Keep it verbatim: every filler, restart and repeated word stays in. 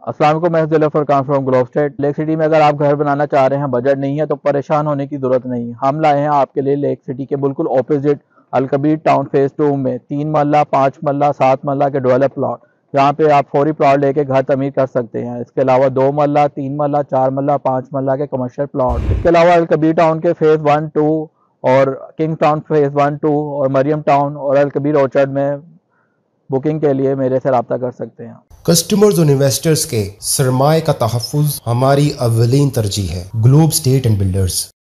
अस्सलाम वालेकुम, मैं Zulf Furqan from globe state. Lake city में अगर आप घर बनाना चाह रहे हैं, बजट नहीं है तो परेशान होने की ज़रूरत नहीं। हम लाए हैं आपके लिए लेक सिटी के बिल्कुल opposite Alkabir town phase two में तीन मरला, पाँच मरला, सात मरला के डेवलप प्लॉट, जहाँ पे आप फौरी प्लॉट लेके घर तमीर कर सकते हैं। इसके अलावा दो मरला, तीन मरला, चार मरला, पाँच मरला के कमर्शियल प्लॉट। इसके अलावा अलकबीर टाउन के फेज़ वन टू और king town phase one two और मरियम टाउन और अलकबीर ऑर्चर्ड में बुकिंग के लिए मेरे से रब्ता कर सकते हैं। कस्टमर्स और इन्वेस्टर्स के सरमाए का तहफ़्फ़ुज़ हमारी अव्वलीन तरजीह है। Globe state and builders.